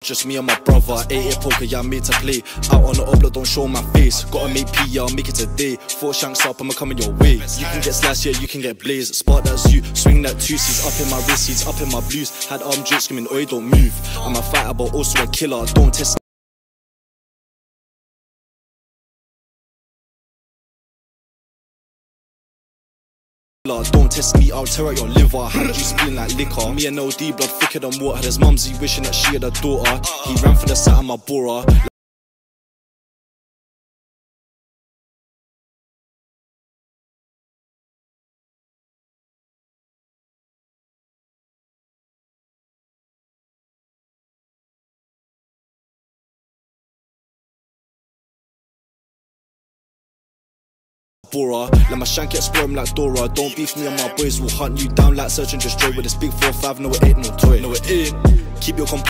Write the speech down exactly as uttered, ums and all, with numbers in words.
just me and my brother. eight eight poker, yeah, I'm made to play. Out on the upload, don't show my face. Gotta make P, yeah, I'll make it today. Four shanks up, I'ma coming your way. You can get slashed, yeah, you can get blazed. Spark that's you, swing that two C's up in my wrist, he's up in my blues. Had arm jokes screaming, oi, don't move. I'm a fighter, but also a killer. Don't test Don't test me, I'll tear out your liver. Hand you spilling like liquor. Me and L D, blood thicker than water. His mumsy wishing that she had a daughter. He ran for the side of my bora. Bora. Let my shank explore him like Dora. Don't beef me and my boys, will hunt you down like search and destroy. With this big four five, no it ain't no toy. No it ain't. Keep your comp